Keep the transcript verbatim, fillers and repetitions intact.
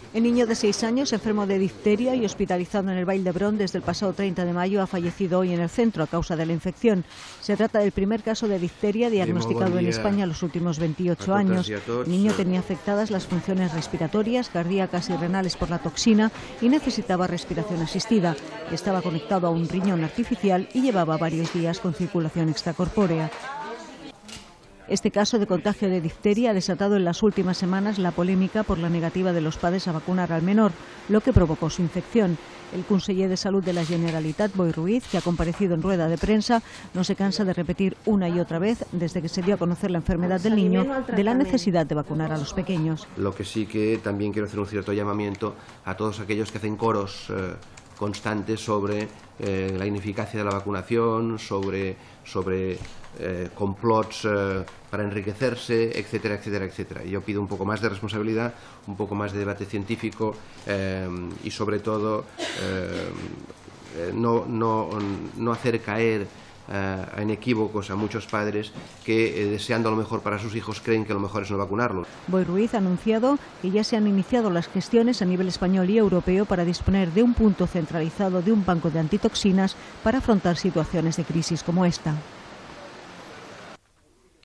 El niño de seis años, enfermo de difteria y hospitalizado en el Vall d'Hebron desde el pasado treinta de mayo, ha fallecido hoy en el centro a causa de la infección. Se trata del primer caso de difteria diagnosticado en España en los últimos veintiocho años. El niño tenía afectadas las funciones respiratorias, cardíacas y renales por la toxina y necesitaba respiración asistida. Estaba conectado a un riñón artificial y llevaba varios días con circulación extracorpórea. Este caso de contagio de difteria ha desatado en las últimas semanas la polémica por la negativa de los padres a vacunar al menor, lo que provocó su infección. El conseller de Salud de la Generalitat, Boi Ruiz, que ha comparecido en rueda de prensa, no se cansa de repetir una y otra vez, desde que se dio a conocer la enfermedad del niño, de la necesidad de vacunar a los pequeños. Lo que sí que también quiero hacer un cierto llamamiento a todos aquellos que hacen coros eh, constantes sobre eh, la ineficacia de la vacunación, sobre, sobre eh, complots eh, para enriquecerse, etcétera, etcétera, etcétera. Yo pido un poco más de responsabilidad, un poco más de debate científico eh, y sobre todo eh, no, no, no hacer caer eh, en equívocos a muchos padres que, eh, deseando lo mejor para sus hijos, creen que lo mejor es no vacunarlos. Boi Ruiz ha anunciado que ya se han iniciado las gestiones a nivel español y europeo para disponer de un punto centralizado de un banco de antitoxinas para afrontar situaciones de crisis como esta.